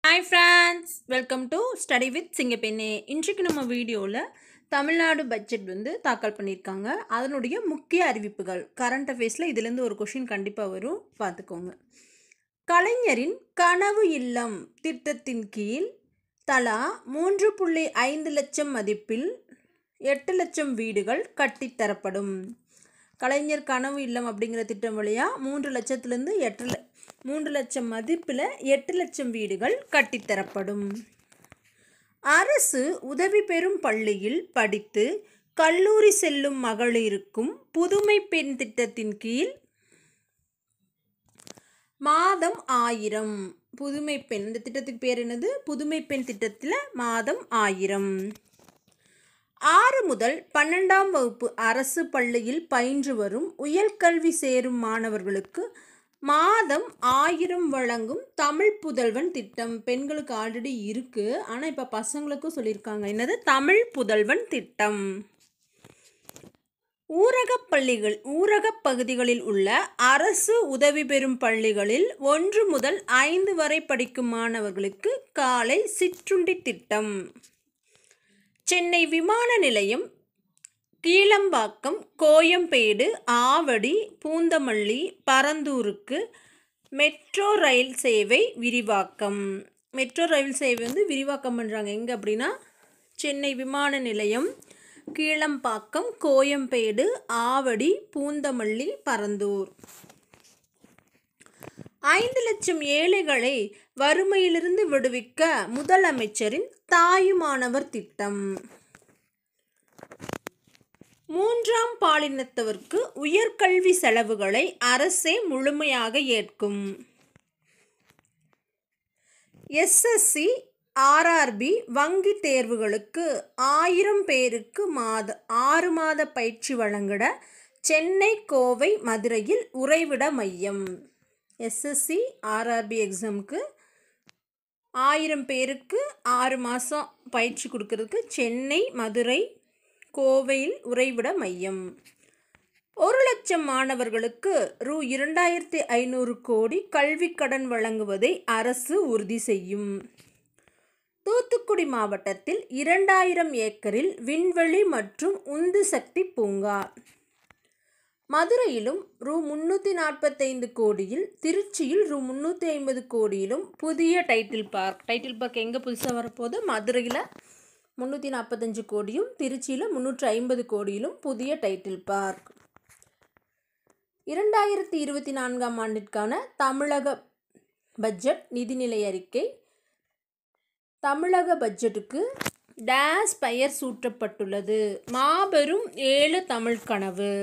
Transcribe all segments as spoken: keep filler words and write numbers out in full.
Hi friends, welcome to Study with சிங்கப்பெண்ணே. இன்றைக்கு நம்ம வீடியோவில் தமிழ்நாடு பட்ஜெட் வந்து தாக்கல் பண்ணியிருக்காங்க. அதனுடைய முக்கிய அறிவிப்புகள் கரண்ட் அஃபேர்ஸில் இதுலேருந்து ஒரு கொஷின் கண்டிப்பாக வரும், பார்த்துக்கோங்க. கலைஞரின் கனவு இல்லம் திட்டத்தின் கீழ் தலா மூன்று புள்ளி ஐந்து லட்சம் மதிப்பில் எட்டு லட்சம் வீடுகள் கட்டித்தரப்படும். கலைஞர் கனவு இல்லம் அப்படிங்கிற திட்டம் வழியாக மூன்று லட்சத்துலேருந்து எட்டு ல மூன்று லட்சம் மதிப்பில் எட்டு லட்சம் வீடுகள் கட்டித்தரப்படும். அரசு உதவி பெறும் பள்ளியில் படித்து கல்லூரி செல்லும் மகளிருக்கும் புதுமை பெண் திட்டத்தின் கீழ் மாதம் ஆயிரம். புதுமை பெண் இந்த திட்டத்துக்கு பேர் என்னது? புதுமை பெண் திட்டத்தில் மாதம் ஆயிரம். ஆறு முதல் பன்னெண்டாம் வகுப்பு அரசு பள்ளியில் பயின்று வரும் உயர்கல்வி சேரும் மாணவர்களுக்கு மாதம் ஆயிரம் வழங்கும் தமிழ் புதல்வன் திட்டம். பெண்களுக்கு ஆல்ரெடி இருக்குது, ஆனால் இப்போ பசங்களுக்கும் சொல்லியிருக்காங்க. என்னது? தமிழ் புதல்வன் திட்டம். ஊரகப் பள்ளிகள் ஊரகப் பகுதிகளில் உள்ள அரசு உதவி பெறும் பள்ளிகளில் ஒன்று முதல் ஐந்து வரை படிக்கும் மாணவர்களுக்கு காலை சிற்றுண்டி திட்டம். சென்னை விமான நிலையம், கீழம்பாக்கம், கோயம்பேடு, ஆவடி, பூந்தமல்லி, பரந்தூருக்கு மெட்ரோ ரயில் சேவை விரிவாக்கம். மெட்ரோ ரயில் சேவை வந்து விரிவாக்கம் பண்ணுறாங்க. எங்கே அப்படின்னா சென்னை விமான நிலையம், கீழம்பாக்கம், கோயம்பேடு, ஆவடி, பூந்தமல்லி, பரந்தூர். ஐந்து லட்சம் ஏழைகளை வறுமையிலிருந்து விடுவிக்க முதலமைச்சரின் தாயுமானவர் திட்டம். மூன்றாம் பாலினத்தவருக்கு உயர்கல்வி செலவுகளை அரசே முழுமையாக ஏற்கும். எஸ்எஸ்சி, ஆர்ஆர்பி வங்கி தேர்வுகளுக்கு ஆயிரம் பேருக்கு மாத ஆறு மாத பயிற்சி வழங்கிட சென்னை, கோவை, மதுரையில் உறைவிட மையம். எஸ்எஸ்சி, ஆர்ஆர்பி எக்ஸாமுக்கு ஆயிரம் பேருக்கு ஆறு மாதம் பயிற்சி கொடுக்கறதுக்கு சென்னை, மதுரை, கோவையில் உறைவிட மையம். ஒரு லட்சம் மாணவர்களுக்கு ரூ இரண்டாயிரத்தி ஐநூறு கோடி கல்வி கடன் வழங்குவதை அரசு உறுதி செய்யும். தூத்துக்குடி மாவட்டத்தில் இரண்டாயிரம் ஏக்கரில் விண்வெளி மற்றும் உந்து சக்தி பூங்கா. மதுரையிலும் ரூ முன்னூற்றி நாற்பத்தைந்து கோடியில், திருச்சியில் ரூ முன்னூற்றி ஐம்பது கோடியிலும் புதிய டைட்டில் பார்க். டைட்டில் பார்க் எங்கே புதுசாக வரப்போகுது? மதுரையில் முந்நூற்றி நாற்பத்தஞ்சு கோடியும், திருச்சியில் முந்நூற்றி ஐம்பது கோடியிலும் புதிய டைட்டில் பார்க். இரண்டாயிரத்தி இருபத்தி நான்காம் ஆண்டிற்கான தமிழக பட்ஜெட் நிதிநிலை அறிக்கை. தமிழக பட்ஜெட்டுக்கு டேஸ் பெயர் சூட்டப்பட்டுள்ளது. மாபெரும் ஏழு தமிழ் கனவு.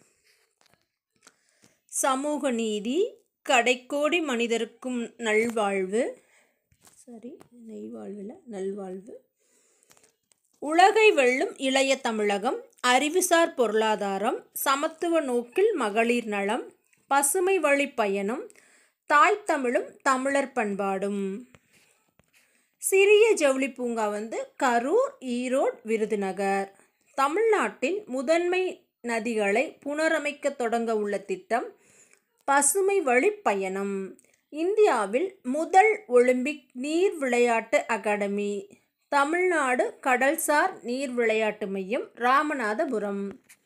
சமூக நீதி, கடைக்கோடி மனிதருக்கும் நல்வாழ்வு, சரி நெய்வாழ்வில் நல்வாழ்வு, உலகை வெல்லும் இளைய தமிழகம், அறிவுசார் பொருளாதாரம், சமத்துவ நோக்கில் மகளிர் நலம், பசுமை வழி பயணம், தாய் தமிழும் தமிழர் பண்பாடும். சிறிய ஜவுளி பூங்கா வந்து கரூர், ஈரோடு, விருதுநகர். தமிழ்நாட்டின் முதன்மை நதிகளை புனரமைக்க தொடங்க உள்ள திட்டம் பசுமை வழி பயணம். இந்தியாவில் முதல் ஒலிம்பிக் நீர் விளையாட்டு அகாடமி. தமிழ்நாடு கடல்சார் நீர் விளையாட்டு மையம், ராமநாதபுரம்.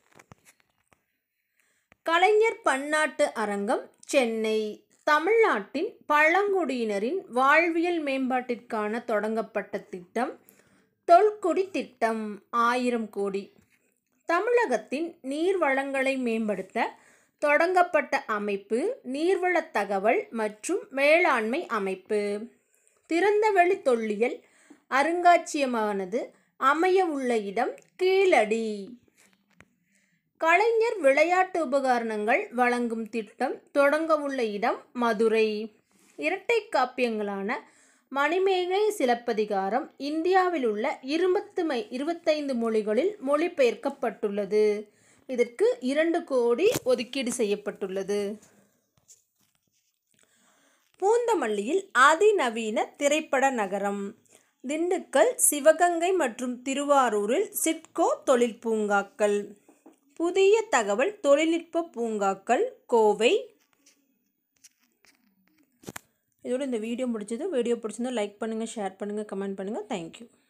கலைஞர் பன்னாட்டு அரங்கம், சென்னை. தமிழ்நாட்டின் பழங்குடியினரின் வாழ்வியல் மேம்பாட்டிற்கான தொடங்கப்பட்ட திட்டம் தொல்குடி திட்டம், ஆயிரம் கோடி. தமிழகத்தின் நீர் வளங்களை மேம்படுத்த தொடங்கப்பட்ட அமைப்பு நீர்வள தகவல் மற்றும் மேலாண்மை அமைப்பு. திறந்தவெளி தொல்லியல் அருங்காட்சியகமானது அமைய உள்ள இடம் கீழடி. கலைஞர் விளையாட்டு உபகரணங்கள் வழங்கும் திட்டம் தொடங்க உள்ள இடம் மதுரை. இரட்டை காப்பியங்களான மணிமேகலை, சிலப்பதிகாரம் இந்தியாவில் உள்ள இருபத்து மை இருபத்தைந்து மொழிகளில் மொழிபெயர்க்கப்பட்டுள்ளது. இதற்கு இரண்டு கோடி ஒதுக்கீடு செய்யப்பட்டுள்ளது. பூந்தமல்லியில் அதிநவீன திரைப்பட நகரம். திண்டுக்கல், சிவகங்கை மற்றும் திருவாரூரில் சிட்கோ தொழில் பூங்காக்கள். புதிய தகவல் தொழில்நுட்ப பூங்காக்கள் கோவை. இதோட இந்த வீடியோ முடிச்சது. வீடியோ பிடிச்சிருந்தா லைக் பண்ணுங்கள், ஷேர் பண்ணுங்கள், கமெண்ட் பண்ணுங்கள். தேங்க்யூ.